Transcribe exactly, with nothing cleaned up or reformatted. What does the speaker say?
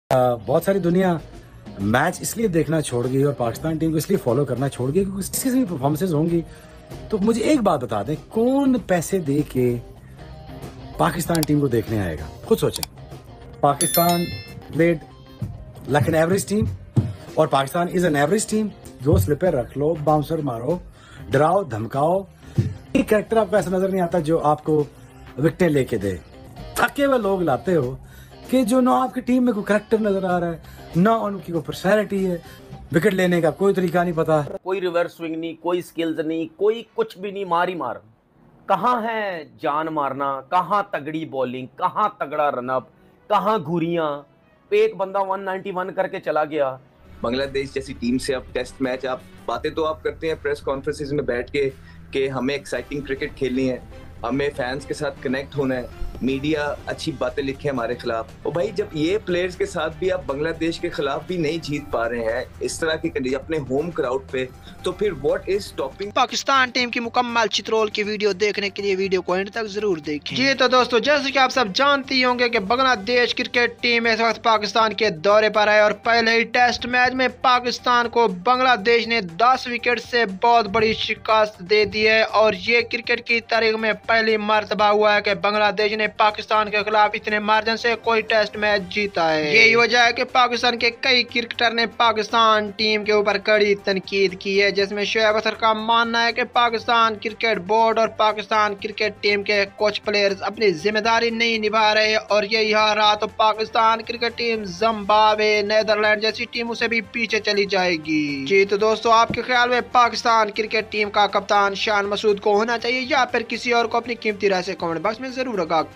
बहुत सारी दुनिया मैच इसलिए देखना छोड़ गई और पाकिस्तान टीम को इसलिए फॉलो करना छोड़ गई क्योंकि किसी भी परफॉर्मेंसेज होंगी। तो मुझे एक बात बता दें, कौन पैसे दे के पाकिस्तान टीम को देखने आएगा? खुद सोचें। Pakistan played like an average team और Pakistan is an average team. जो स्लिपर रख लो, बाउंसर मारो, डराओ धमकाओ, एक कैरेक्टर आपको ऐसा नजर नहीं आता जो आपको विकेट लेके दे। थके हुए लोग लाते हो कि जो ना आपकी टीम में कोई करैक्टर नजर आ रहा है, ना उनकी कोई पर्सनैलिटी है, विकेट लेने का कोई तरीका नहीं पता, कोई रिवर्स स्विंग नहीं, कोई स्किल्स नहीं, कोई कुछ भी नहीं, मार ही मार। कहाँ है जान मारना, कहाँ तगड़ी बॉलिंग, कहाँ तगड़ा रनअप, कहाँ घुरियां। एक बंदा एक सौ इक्यानवे करके चला गया। बांग्लादेश जैसी टीम से अब टेस्ट मैच, आप बातें तो आप करते हैं प्रेस कॉन्फ्रेंसेस में बैठ के कि हमें एक्साइटिंग क्रिकेट खेलनी है, हमें फैंस के साथ कनेक्ट होना है, मीडिया अच्छी बातें लिखे हमारे खिलाफ। और भाई जब ये प्लेयर्स के साथ भी आप बांग्लादेश के खिलाफ भी नहीं जीत पा रहे हैं इस तरह की कंडीशन अपने होम क्राउड पे, तो फिर what is stopping? Pakistan team की मुकम्मल चित्रोल की वीडियो देखने के लिए वीडियो को एंड तक जरूर देखें। जी तो दोस्तों, जैसे कि आप सब जानते ही होंगे कि बांग्लादेश क्रिकेट टीम इस वक्त पाकिस्तान के दौरे पर है और पहले ही टेस्ट मैच में पाकिस्तान को बांग्लादेश ने दस विकेट से बहुत बड़ी शिकस्त दे दी है। और ये क्रिकेट की तारीख में पहली मर्तबा हुआ है कि बांग्लादेश ने पाकिस्तान के खिलाफ इतने मार्जिन से कोई टेस्ट मैच जीता है। यही वजह है कि पाकिस्तान के कई क्रिकेटर ने पाकिस्तान टीम के ऊपर कड़ी तनकीद की है, जिसमें शोएब अख्तर का मानना है कि पाकिस्तान क्रिकेट बोर्ड और पाकिस्तान क्रिकेट टीम के कुछ प्लेयर्स अपनी जिम्मेदारी नहीं निभा रहे और यही हाल रहा तो Pakistan cricket team Zimbabwe, Netherlands जैसी टीमों से भी पीछे चली जाएगी। जी तो दोस्तों, आपके ख्याल में पाकिस्तान क्रिकेट टीम का कप्तान शान मसूद को होना चाहिए या फिर किसी और को? अपनी कीमती राय से कमेंट बॉक्स में जरूर आगाह